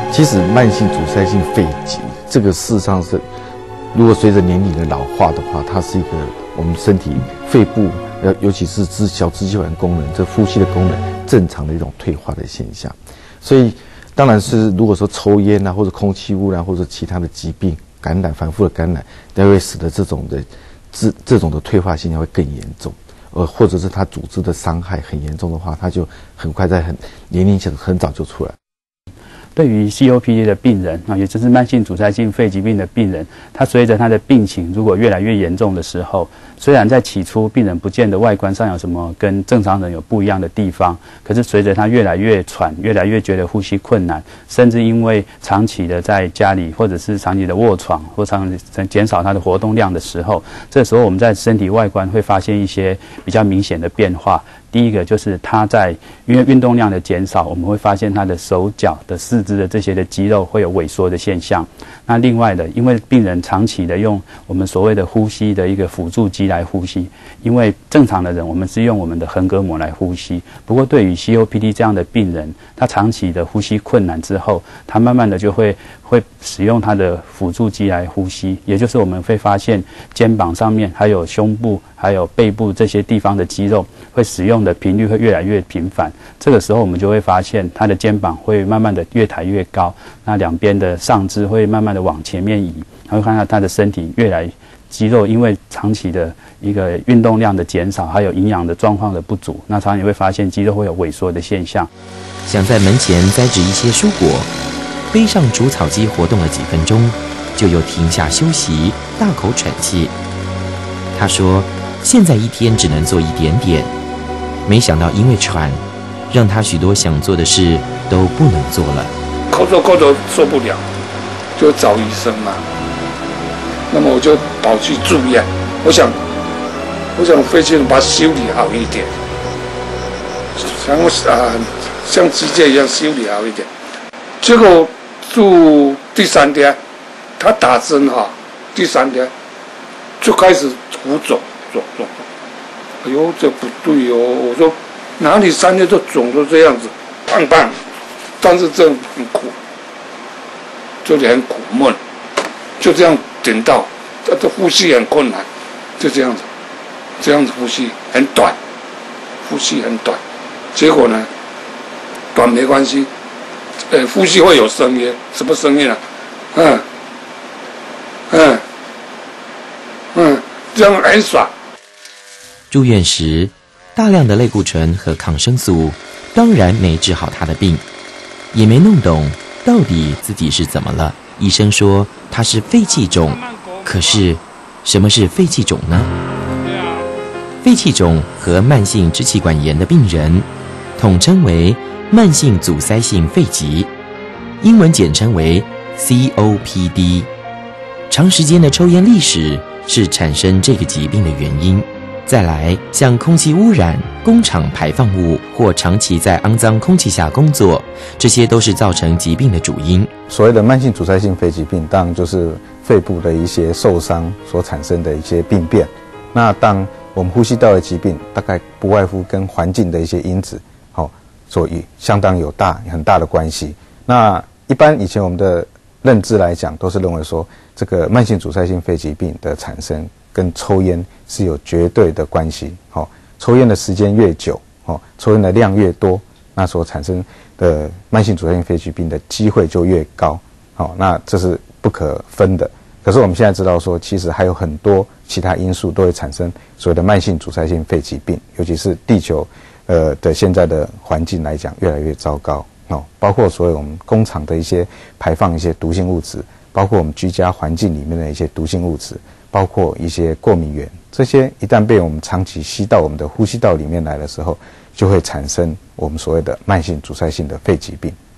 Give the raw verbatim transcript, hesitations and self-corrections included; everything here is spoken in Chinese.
其实慢性阻塞性肺疾这个事实上是，如果随着年龄的老化的话，它是一个我们身体肺部，呃，尤其是支小支气管功能，这呼吸的功能正常的一种退化的现象。所以，当然是如果说抽烟啊，或者空气污染，或者其他的疾病感染，反复的感染，它会使得这种的这这种的退化现象会更严重。呃，或者是它组织的伤害很严重的话，它就很快在很年龄前很早就出来。 对于 C O P D 的病人啊，也就是慢性阻塞性肺疾病的病人，他随着他的病情如果越来越严重的时候，虽然在起初病人不见得外观上有什么跟正常人有不一样的地方，可是随着他越来越喘，越来越觉得呼吸困难，甚至因为长期的在家里或者是长期的卧床或长减少他的活动量的时候，这时候我们在身体外观会发现一些比较明显的变化。第一个就是他在因为运动量的减少，我们会发现他的手脚的四肢的这些的肌肉会有萎缩的现象。那另外的，因为病人长期的用我们所谓的呼吸的一个辅助机来呼吸，因为正常的人我们是用我们的横膈膜来呼吸，不过对于 C O P D 这样的病人，他长期的呼吸困难之后，他慢慢的就会会使用他的辅助机来呼吸，也就是我们会发现肩膀上面还有胸部还有背部这些地方的肌肉会使用的频率会越来越频繁。这个时候我们就会发现他的肩膀会慢慢的越抬越高，那两边的上肢会慢慢的往前面移，然后看到他的身体越来肌肉因为长期的一个运动量的减少，还有营养的状况的不足，那常常也会发现肌肉会有萎缩的现象。 想在门前栽植一些蔬果，背上除草机活动了几分钟，就又停下休息，大口喘气。他说现在一天只能做一点点，没想到因为喘，让他许多想做的事都不能做了。 口走口走受不了，就找医生嘛。那么我就跑去住院，我想，我想飞机把它修理好一点，像我啊，像机械一样修理好一点。结果住第三天，他打针哈，第三天就开始胡肿肿肿。哎呦，这不对哦！我说哪里三天都肿成这样子，棒棒，但是这很苦，这里很苦闷，就这样顶到，这这呼吸很困难，就这样子，这样子呼吸很短，呼吸很短，结果呢，短没关系，呃，呼吸会有声音，什么声音啊？嗯，嗯，嗯，这样很爽。 住院时，大量的类固醇和抗生素当然没治好他的病，也没弄懂到底自己是怎么了。医生说他是肺气肿，可是什么是肺气肿呢？肺气肿和慢性支气管炎的病人统称为慢性阻塞性肺疾，英文简称为 C O P D。 长时间的抽烟历史是产生这个疾病的原因。再来，像空气污染、工厂排放物或长期在肮脏空气下工作，这些都是造成疾病的主因。 所谓的慢性阻塞性肺疾病，当然就是肺部的一些受伤所产生的一些病变。那当我们呼吸道的疾病，大概不外乎跟环境的一些因子，好、哦，所以相当有大很大的关系。那一般以前我们的认知来讲，都是认为说，这个慢性阻塞性肺疾病的产生跟抽烟是有绝对的关系。好、哦，抽烟的时间越久，哦，抽烟的量越多，那所产生的慢性阻塞性肺疾病的机会就越高。好、哦，那这是不可分的。可是我们现在知道说，其实还有很多其他因素都会产生所谓的慢性阻塞性肺疾病，尤其是地球呃的现在的环境来讲越来越糟糕哦，包括所有我们工厂的一些排放一些毒性物质，包括我们居家环境里面的一些毒性物质，包括一些过敏源，这些一旦被我们长期吸到我们的呼吸道里面来的时候，就会产生我们所谓的慢性阻塞性的肺疾病。